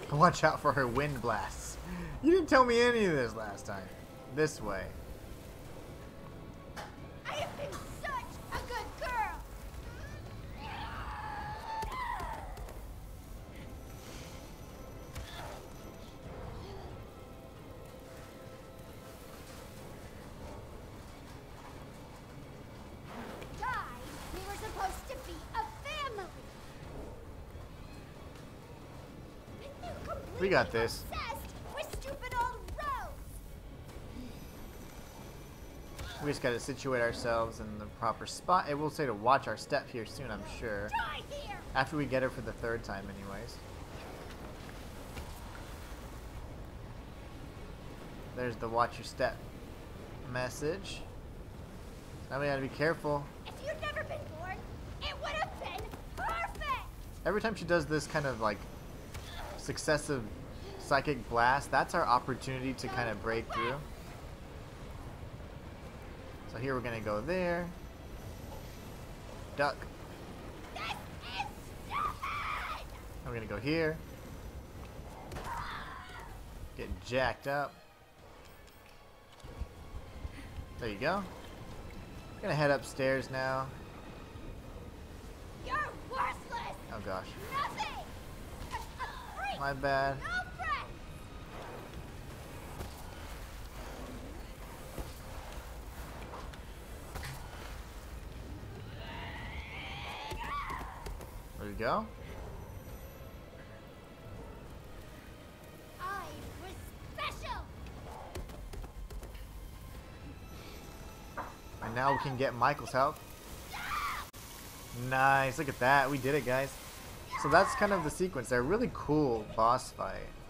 Watch out for her wind blasts. You didn't tell me any of this last time. This way. I have been such a good girl. Guys, we were supposed to be a family. And you We got completely this. obsessed with stupid old Rose. We just gotta situate ourselves in the proper spot. It will say to watch our step here soon, I'm sure. Die here. After we get her for the third time anyways. There's the watch your step message. Now we gotta be careful. If you'd never been born, it would have been perfect. Every time she does this kind of like successive psychic blast, that's our opportunity to kind of break through. So here we're gonna go there. Duck. This is stupid. And we're gonna go here. Get jacked up. There you go. We're gonna head upstairs now. You're worthless. Oh gosh. Nothing. A freak. My bad. No friend. There you go. I was special. And now we can get Michael's help. Nice, look at that. We did it, guys. So that's kind of the sequence there. Really cool boss fight.